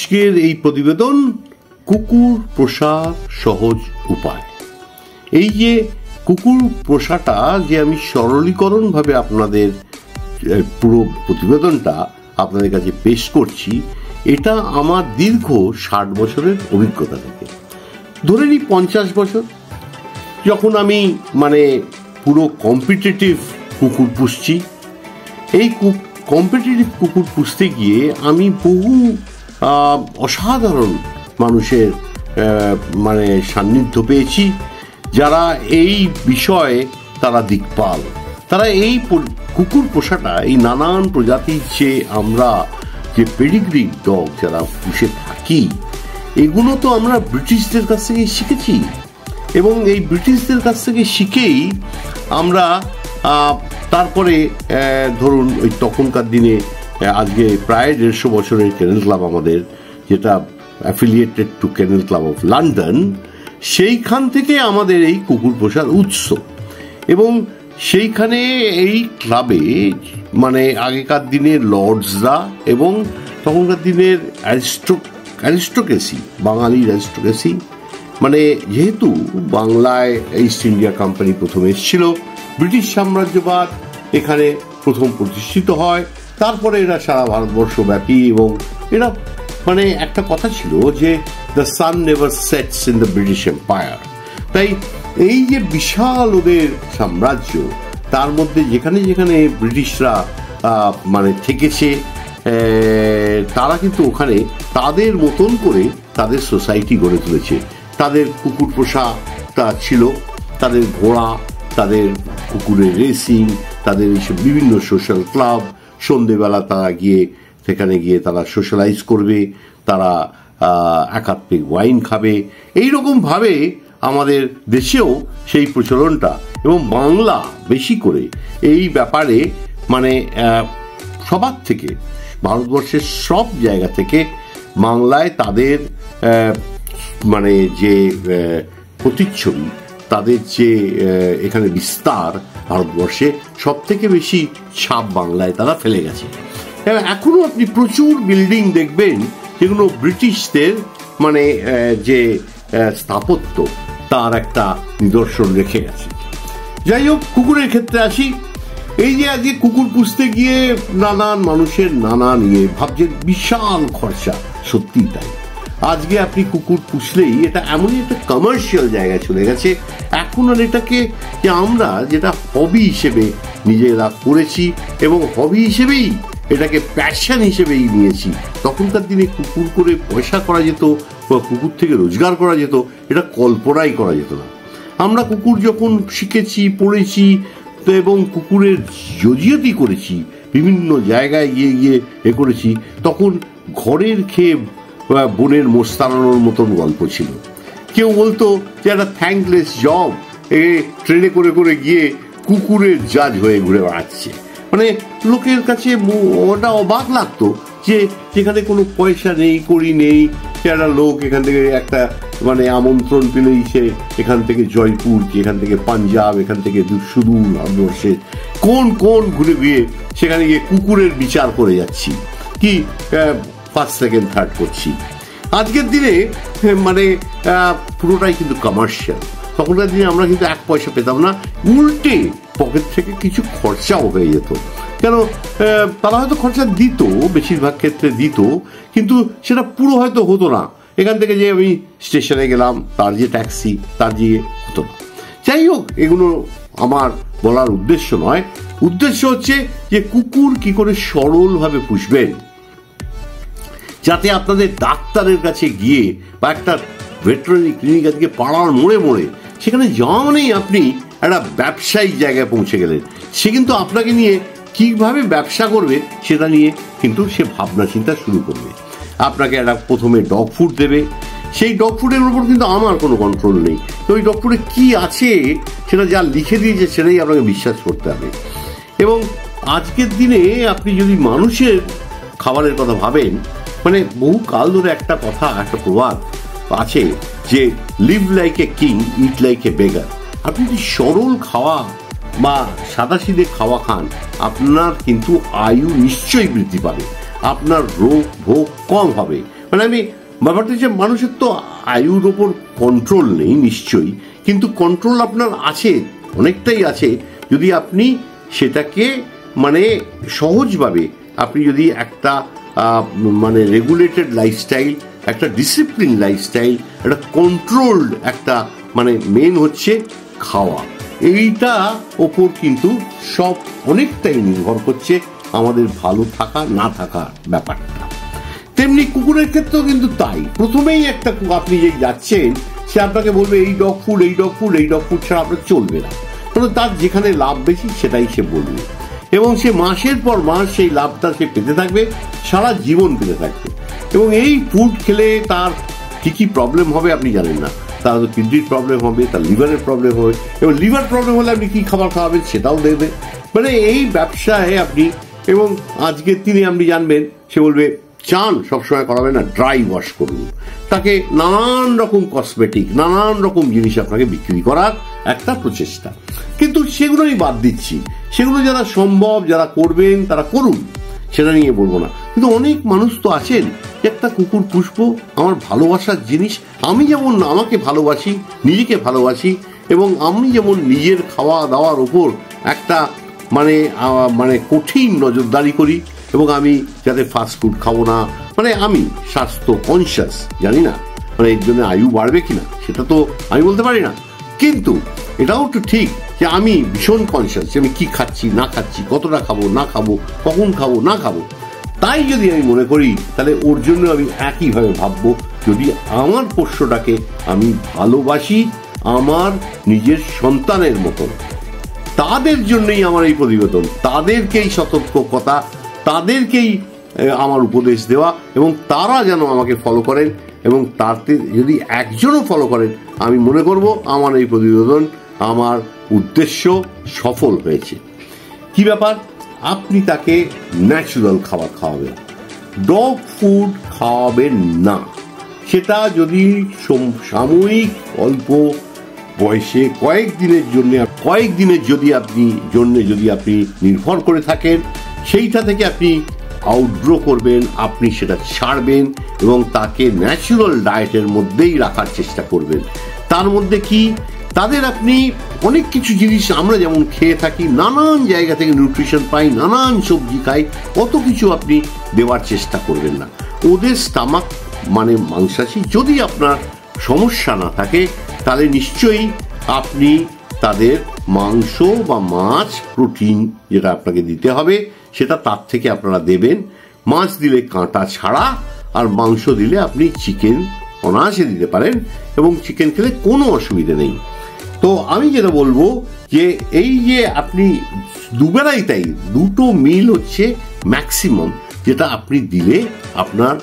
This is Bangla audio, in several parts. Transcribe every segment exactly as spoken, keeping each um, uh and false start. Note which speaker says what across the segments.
Speaker 1: আজকের এই প্রতিবেদন কুকুর পোষার সহজ উপায়। এই যে কুকুর পোষাটা যে আমি সরলীকরণ ভাবে আপনাদের পুরো প্রতিবেদনটা আপনাদের কাছে পেশ করছি, এটা আমার দীর্ঘ ষাট বছরের অভিজ্ঞতা থেকে। ধরে নিই পঞ্চাশ বছর যখন আমি মানে পুরো কম্পিটিটিভ কুকুর পুষছি। এই কম্পিটিটিভ কুকুর পুষতে গিয়ে আমি বহু অসাধারণ মানুষের মানে সান্নিধ্য পেয়েছি, যারা এই বিষয়ে তারা দিকপাল। তারা এই কুকুর পোষাটা, এই নানান প্রজাতির যে আমরা যে পেডিগ্রি ডগ যারা পুষে থাকি, এগুলো তো আমরা ব্রিটিশদের কাছ থেকে শিখেছি। এবং এই ব্রিটিশদের কাছ থেকে শিখেই আমরা তারপরে ধরুন ওই তখনকার দিনে, আজকে প্রায় দেড়শো বছরের কেনেল ক্লাব আমাদের, যেটা affiliated to kennel club of London, সেইখান থেকে আমাদের এই কুকুর পোষার উৎস। এবং সেইখানে এই ক্লাবে মানে আগেকার দিনের লর্ডসরা এবং তখনকার দিনের অ্যারিস্টো অ্যারিস্টোক্রেসি বাঙালির অ্যারিস্টোক্রেসি, মানে যেহেতু বাংলায় ইস্ট ইন্ডিয়া কোম্পানি প্রথম এসেছিল, ব্রিটিশ সাম্রাজ্যবাদ এখানে প্রথম প্রতিষ্ঠিত হয়, তারপরে এরা সারা ভারতবর্ষ ব্যাপী। এবং এরা মানে একটা কথা ছিল যে the sun never sets in the British empire. তাই এই যে বিশাল ওদের সাম্রাজ্য, তার মধ্যে যেখানে যেখানে ব্রিটিশরা মানে থেকেছে, তারা কিন্তু ওখানে তাদের মতন করে তাদের সোসাইটি গড়ে তুলেছে। তাদের কুকুর পোষাটা ছিল, তাদের ঘোড়া, তাদের কুকুরের রেসিং, তাদের এইসব বিভিন্ন সোশ্যাল ক্লাব। সন্ধেবেলা তারা গিয়ে সেখানে গিয়ে তারা সোশ্যালাইজ করবে, তারা এক আধ পেগ ওয়াইন খাবে। এইরকম ভাবে আমাদের দেশেও সেই প্রচলনটা, এবং বাংলা বেশি করে এই ব্যাপারে মানে সবার থেকে, ভারতবর্ষের সব জায়গা থেকে বাংলায় তাদের মানে যে প্রতিচ্ছবি, তাদের যে এখানে বিস্তার, ভারতবর্ষে সব থেকে বেশি ছাপ বাংলায় তারা ফেলে গেছে। এখনো আপনি প্রচুর বিল্ডিং দেখবেন যেগুলো ব্রিটিশদের মানে যে স্থাপত্য, তার একটা নিদর্শন রেখে গেছে। যাই হোক, কুকুরের ক্ষেত্রে আসি। এই যে আজকে কুকুর পুষতে গিয়ে নানান মানুষের নানা নিয়ে ভাবছেন বিশাল খরচা, সত্যি তাই। আজকে আপনি কুকুর পুষলেই এটা এমনই একটা কমার্শিয়াল জায়গায় চলে গেছে এখন। আর এটাকে যে আমরা যেটা হবি হিসেবে নিজেরা করেছি এবং হবি হিসেবেই এটাকে প্যাশন হিসেবেই নিয়েছি। তখনকার দিনে কুকুর করে পয়সা করা যেত বা কুকুর থেকে রোজগার করা যেত, এটা কল্পনাই করা যেত না। আমরা কুকুর যখন শিখেছি, পড়েছি এবং কুকুরের জজিয়তি করেছি, বিভিন্ন জায়গায় গিয়ে গিয়ে এ করেছি, তখন ঘরের খেয়ে বনের মোষ তাড়ানোর মতন গল্প ছিল। কেউ বলতো যে একটা থ্যাঙ্কলেস জব, এ ট্রেনে করে করে গিয়ে কুকুরের জাজ হয়ে ঘুরে বেড়াচ্ছে। মানে লোকের কাছে ওটা অবাক লাগতো যে যেখানে কোনো পয়সা নেই, কড়ি নেই, একটা লোক এখান থেকে একটা মানে আমন্ত্রণ পেলেই সে এখান থেকে জয়পুর, এখান থেকে পাঞ্জাব, এখান থেকে সুদূর ভারতবর্ষের কোন কোন ঘুরে গিয়ে সেখানে গিয়ে কুকুরের বিচার করে যাচ্ছি, কি ফার্স্ট সেকেন্ড থার্ড করছি। আজকের দিনে মানে পুরোটাই কিন্তু কমার্শিয়াল। তখনকার দিনে আমরা কিন্তু এক পয়সা পেতাম না, উল্টে পকেট থেকে কিছু খরচাও হয়ে যেত। কেন, তারা হয়তো খরচা দিত, বেশিরভাগ ক্ষেত্রে দিত, কিন্তু সেটা পুরো হয়তো হতো না। এখান থেকে যে আমি স্টেশনে গেলাম, তার যে ট্যাক্সি, তার যে হতো না। যাই হোক, এগুলো আমার বলার উদ্দেশ্য নয়। উদ্দেশ্য হচ্ছে যে কুকুর কি করে সরলভাবে পুষবেন, যাতে আপনাদের ডাক্তারের কাছে গিয়ে বা একটা ভেটেরিনারি ক্লিনিক আজকে পাড়ার মোড়ে মোড়ে, সেখানে যাওয়া মানেই আপনি একটা ব্যবসায়িক জায়গায় পৌঁছে গেলেন। সে কিন্তু আপনাকে নিয়ে কিভাবে ব্যবসা করবে সেটা নিয়ে কিন্তু সে ভাবনা চিন্তা শুরু করবে। আপনাকে একটা প্রথমে ডগ ফুড দেবে, সেই ডগ ফুডের উপর কিন্তু আমার কোনো কন্ট্রোল নেই। তো ওই ডগ ফুডে কী আছে সেটা যা লিখে দিয়েছে সেটাই আপনাকে বিশ্বাস করতে হবে। এবং আজকের দিনে আপনি যদি মানুষের খাবারের কথা ভাবেন, মানে বহু কাল ধরে একটা কথা, একটা প্রবাদ আছে যে live like a king, eat like a beggar. আপনি যদি সরল খাওয়া বা সাদাসিধে খাওয়া খান, আপনার কিন্তু আয়ু নিশ্চয়ই বৃদ্ধি পাবে, আপনার রোগ ভোগ কম হবে। মানে আমি ব্যাপারটা যে মানুষের তো আয়ুর ওপর কন্ট্রোল নেই নিশ্চয়ই, কিন্তু কন্ট্রোল আপনার আছে, অনেকটাই আছে, যদি আপনি সেটাকে মানে সহজভাবে আপনি যদি একটা মানে রেগুলেটেড লাইফস্টাইল, একটা ডিসিপ্লিন লাইফস্টাইল, একটা কন্ট্রোলড একটা মানে মেন হচ্ছে খাওয়া, এইটা ওপর কিন্তু সব অনেকটাই নির্ভর করছে আমাদের ভালো থাকা না থাকা ব্যাপারটা। তেমনি কুকুরের ক্ষেত্রেও কিন্তু তাই। প্রথমেই একটা আপনি যে যাচ্ছেন সে আপনাকে বলবে এই ডগ ফুড এই ডগ ফুড এই ডগ ফুড ছাড়া আপনার চলবে না, কারণ তার যেখানে লাভ বেশি সেটাই সে বলবে, এবং সে মাসের পর মাস সেই লাভটা সে পেতে থাকবে, সারা জীবন পেতে থাকবে। এবং এই ফুড খেলে তার কি কি প্রবলেম হবে আপনি জানেন না। তার কিডনির প্রবলেম হবে, তার লিভারের প্রবলেম হবে, এবং লিভার প্রবলেম হলে আপনি কি খাবার খাওয়াবেন সেটাও দেখবে। মানে এই ব্যবসায় আপনি, এবং আজকের দিনে আপনি জানবেন সে বলবে চান সবসময় করাবে না, ড্রাই ওয়াশ করুন, তাকে নানান রকম কসমেটিক নানান রকম জিনিস আপনাকে বিক্রি করার একটা প্রচেষ্টা। কিন্তু সেগুলো আমি বাদ দিচ্ছি, সেগুলো যারা সম্ভব যারা করবেন তারা করুন, সেটা নিয়ে বলবো না। কিন্তু অনেক মানুষ তো আছেন একটা কুকুর পুষবো, আমার ভালোবাসার জিনিস, আমি যেমন আমাকে ভালোবাসি, নিজেকে ভালোবাসি, এবং আমি যেমন নিজের খাওয়া দাওয়ার ওপর একটা মানে মানে কঠিন নজরদারি করি, এবং আমি যাতে ফাস্ট ফুড খাবো না, মানে আমি স্বাস্থ্য কনসিয়াস, জানি না মানে এর জন্য আয়ু বাড়বে কিনা সেটা তো আমি বলতে পারি না, কিন্তু এটাও তো ঠিক যে আমি ভীষণ কনসিয়াস যে আমি কি খাচ্ছি না খাচ্ছি, কতটা খাবো না খাবো, কখন খাবো না খাবো। তাই যদি আমি মনে করি তাহলে ওর জন্য আমি একইভাবে ভাববো, যদি আমার পোষ্যটাকে আমি ভালোবাসি আমার নিজের সন্তানের মতন, তাদের জন্যই আমার এই প্রতিবেদন, তাদেরকেই সতর্কতা, তাদেরকেই আমার উপদেশ দেওয়া, এবং তারা যেন আমাকে ফলো করেন, এবং তাতে যদি একজনও ফলো করেন আমি মনে করব আমার এই প্রতিবেদন, আমার উদ্দেশ্য সফল হয়েছে। কি ব্যাপার, আপনি তাকে ন্যাচুরাল খাবার খাওয়াবেন, ডগ ফুড খাওয়াবেন না। সেটা যদি সাময়িক অল্প বয়সে কয়েক দিনের জন্য কয়েক দিনের যদি আপনি জন্য যদি আপনি নির্ভর করে থাকেন, সেইটা থেকে আপনি আউটগ্রো করবেন, আপনি সেটা ছাড়বেন এবং তাকে ন্যাচুরাল ডায়েটের মধ্যেই রাখার চেষ্টা করবেন। তার মধ্যে কি তাদের আপনি অনেক কিছু জিনিস আমরা যেমন খেয়ে থাকি, নানান জায়গা থেকে নিউট্রিশন পাই, নানান সবজি খাই, অত কিছু আপনি দেওয়ার চেষ্টা করবেন না। ওদের স্টামাক মানে মাংসাশী যদি আপনার সমস্যা না থাকে তাহলে নিশ্চয়ই আপনি তাদের মাংস বা মাছ প্রোটিন যেটা আপনাকে দিতে হবে সেটা তার থেকে আপনারা দেবেন। মাছ দিলে কাঁটা ছাড়া, আর মাংস দিলে আপনি চিকেন অনায়াসে দিতে পারেন, এবং চিকেন খেলে কোনো অসুবিধা নেই। তো আমি যেটা বলবো যে এই যে আপনি দুবেলাই তাই দুটো মিল হচ্ছে ম্যাক্সিমাম যেটা আপনি দিলে আপনার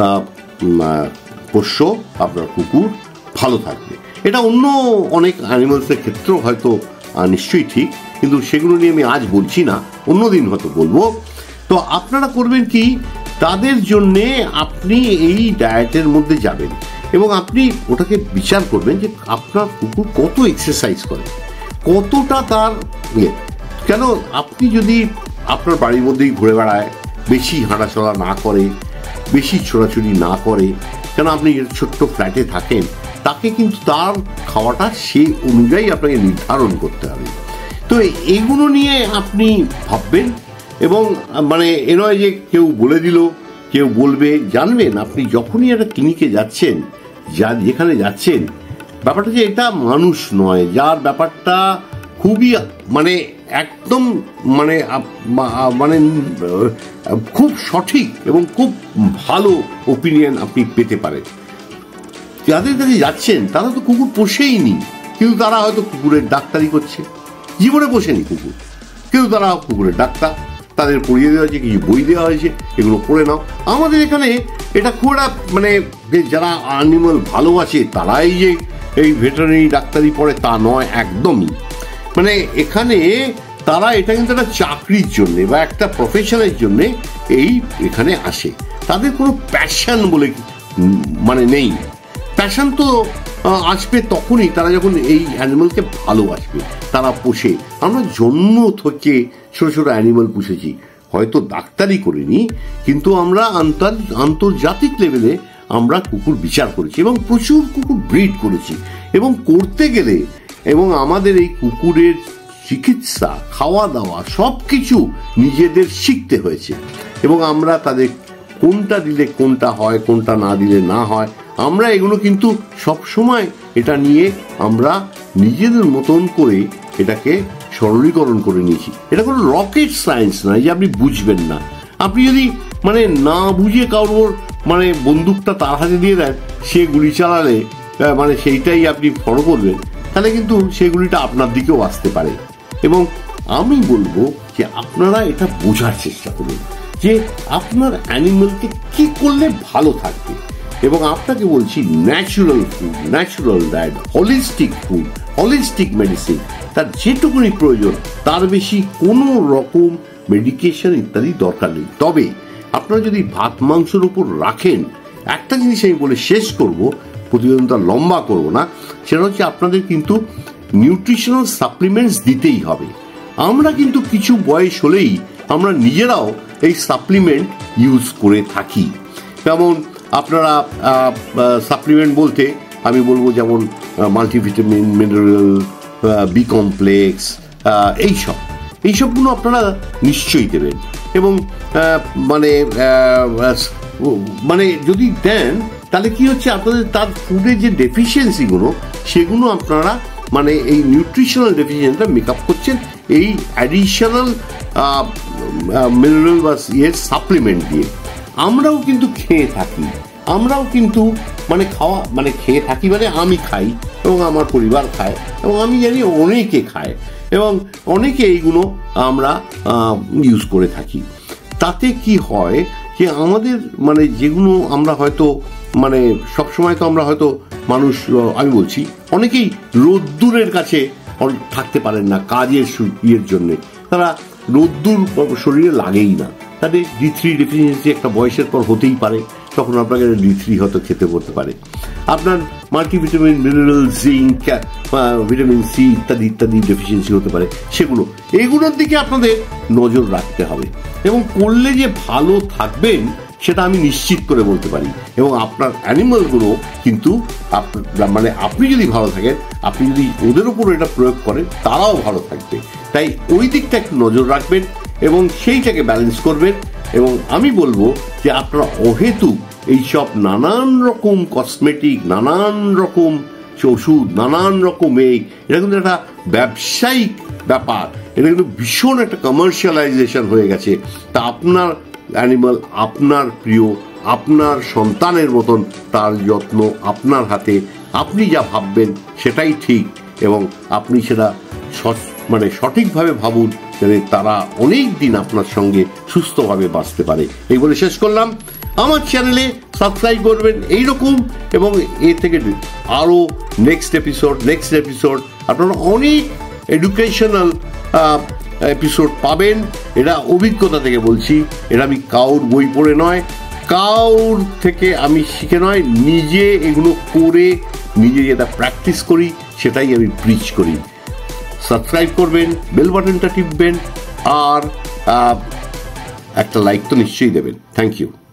Speaker 1: পোষ্য আপনার কুকুর ভালো থাকবে। এটা অন্য অনেক অ্যানিমালসের ক্ষেত্রেও হয়তো নিশ্চয়ই ঠিক, কিন্তু সেগুলো নিয়ে আমি আজ বলছি না, অন্যদিন হয়তো বলবো। তো আপনারা করবেন কি, তাদের জন্যে আপনি এই ডায়েটের মধ্যে যাবেন এবং আপনি ওটাকে বিচার করবেন যে আপনার কুকুর কত এক্সারসাইজ করে, কতটা তার ইয়ে। কেন আপনি যদি আপনার বাড়ির মধ্যেই ঘুরে বেড়ায়, বেশি হাঁটাচলা না করে, বেশি ছোড়াছুড়ি না করে, কেন আপনি ছোট্ট ফ্ল্যাটে থাকেন, তাকে কিন্তু তার খাওয়াটা সেই অনুযায়ী আপনাকে নির্ধারণ করতে হবে। তো এইগুলো নিয়ে আপনি ভাববেন, এবং মানে এ নয় যে কেউ বলে দিল কেউ বলবে, জানবেন আপনি যখনই একটা ক্লিনিকে যাচ্ছেন, যা যেখানে যাচ্ছেন, ব্যাপারটা যে এটা মানুষ নয় যার ব্যাপারটা খুবই মানে একদম মানে মানে খুব সঠিক এবং খুব ভালো ওপিনিয়ন আপনি পেতে পারেন। যাদের কাছে যাচ্ছেন তারা তো কুকুর পোষেই নি, কিন্তু তারা হয়তো কুকুরের ডাক্তারি করছে, জীবনে পোষেনি কুকুর, কিন্তু তারা কুকুরের ডাক্তার, তাদের পড়িয়ে দেওয়া হয়েছে, কিছু বই দেওয়া হয়েছে, এগুলো পড়ে নাও। আমাদের এখানে এটা খুব একটা মানে যারা অ্যানিমাল ভালোবাসে তারাই যে এই ভেটেরিনারি ডাক্তারি পড়ে তা নয়, একদমই। মানে এখানে তারা এটা কিন্তু একটা চাকরির জন্যে বা একটা প্রফেশনের জন্যে এই এখানে আসে, তাদের কোনো প্যাশন বলে মানে নেই। প্যাশন তো আসবে তখনই তারা যখন এই অ্যানিমালকে ভালোবাসবে, তারা পোষে। আমরা জন্ম থেকে ছোটো ছোটো অ্যানিমাল পুষেছি, হয়তো ডাক্তারি করিনি, কিন্তু আমরা আন্তর্জাতিক লেভেলে আমরা কুকুর বিচার করেছি এবং প্রচুর কুকুর ব্রিড করেছি, এবং করতে গেলে এবং আমাদের এই কুকুরের চিকিৎসা, খাওয়া দাওয়া সব কিছু নিজেদের শিখতে হয়েছে, এবং আমরা তাদের কোনটা দিলে কোনটা হয়, কোনটা না দিলে না হয়, আমরা এগুলো কিন্তু সব সময় এটা নিয়ে আমরা নিজেদের মতন করে এটাকে সরলীকরণ করে নিয়েছি। এটা কোনো রকেট সায়েন্স নয় যে আপনি বুঝবেন না। আপনি যদি মানে না বুঝে কারোর মানে বন্দুকটা তার হাতে দিয়ে দেন, সে গুলি চালালে মানে সেইটাই আপনি ফলো করবেন, তাহলে কিন্তু সেই গুলিটা আপনার দিকেও আসতে পারে। এবং আমি বলবো যে আপনারা এটা বোঝার চেষ্টা করুন যে আপনার অ্যানিমেলকে কি করলে ভালো থাকবে, এবং আপনাকে বলছি natural food, natural diet, holistic food, holistic medicine, তার যেটুকুনি প্রয়োজন তার বেশি কোনো রকম মেডিকেশন ইত্যাদি দরকার নেই। তবে আপনারা যদি ভাত মাংসের উপর রাখেন, একটা জিনিস আমি বলে শেষ করব, প্রতিবেদনটা লম্বা করব না, সেটা হচ্ছে আপনাদের কিন্তু নিউট্রিশনাল সাপ্লিমেন্টস দিতেই হবে। আমরা কিন্তু কিছু বয়স হলেই আমরা নিজেরাও এই সাপ্লিমেন্ট ইউজ করে থাকি। যেমন আপনারা সাপ্লিমেন্ট বলতে আমি বলবো যেমন মাল্টিভিটামিন, মিনারেল, বি কমপ্লেক্স, এইসব এইসবগুলো আপনারা নিশ্চয়ই দেবেন, এবং মানে মানে যদি দেন তাহলে কি হচ্ছে আপনাদের তার ফুডের যে ডেফিসিয়েন্সিগুলো সেগুলো আপনারা মানে এই নিউট্রিশনাল ডেফিসিয়েন্সিটা মেক আপ করছেন এই অ্যাডিশনাল মিনারেল বা ইয়ে সাপ্লিমেন্ট দিয়ে। আমরাও কিন্তু খেয়ে থাকি, আমরাও কিন্তু মানে খাওয়া মানে খেয়ে থাকি মানে আমি খাই এবং আমার পরিবার খায়, এবং আমি জানি অনেকে খায়, এবং অনেকে এইগুলো আমরা ইউজ করে থাকি। তাতে কি হয় যে আমাদের মানে যেগুলো আমরা হয়তো মানে সবসময় তো আমরা হয়তো মানুষ, আমি বলছি অনেকেই রোদ্দুরের কাছে থাকতে পারেন না কাজের ইয়ের জন্যে, তারা রোদ্দুর শরীরে লাগেই না, তাদের ডি থ্রি ডেফিসিয়েন্সি একটা বয়সের পর হতেই পারে, তখন আপনাকে ডি থ্রি হয়তো খেতে পড়তে পারে। আপনার multivitamin, mineral, zinc, vitamin C ইত্যাদি ইত্যাদি ডেফিসিয়েন্সি হতে পারে, সেগুলো এগুলোর দিকে আপনাদের নজর রাখতে হবে, এবং করলে যে ভালো থাকবেন সেটা আমি নিশ্চিত করে বলতে পারি। এবং আপনার অ্যানিমালগুলো কিন্তু মানে আপনি যদি ভালো থাকেন, আপনি যদি ওদের উপর এটা প্রয়োগ করেন, তারাও ভালো থাকবে। তাই ওই দিকটা একটু নজর রাখবেন এবং সেইটাকে ব্যালেন্স করবেন। এবং আমি বলবো যে আপনারা অহেতুক এইসব নানান রকম কসমেটিক, নানান রকম ওষুধ, নানান রকম এই এটা কিন্তু একটা ব্যবসায়িক ব্যাপার, এটা কিন্তু ভীষণ একটা কমার্শিয়ালাইজেশন হয়ে গেছে। তা আপনার অ্যানিমাল আপনার প্রিয়, আপনার সন্তানের মতন, তার যত্ন আপনার হাতে, আপনি যা ভাববেন সেটাই ঠিক, এবং আপনি সেটা মানে সঠিকভাবে ভাবুন যাতে তারা অনেক দিন আপনার সঙ্গে সুস্থভাবে বাঁচতে পারে। এই বলে শেষ করলাম। আমার চ্যানেলে সাবস্ক্রাইব করবেন এইরকম, এবং এ থেকে আরও নেক্সট এপিসোড নেক্সট এপিসোড আপনারা অনেক এডুকেশনাল এপিসোড পাবেন। এটা অভিজ্ঞতা থেকে বলছি, এটা আমি কাউর বই পড়ে নয়, কাউর থেকে আমি শিখে নয়, নিজে এগুলো করে নিজে যেটা প্র্যাকটিস করি সেটাই আমি প্রিচ করি। সাবস্ক্রাইব করবেন, বেল বাটনটা টিপবেন, আর একটা লাইক তো নিশ্চয়ই দেবেন। Thank you.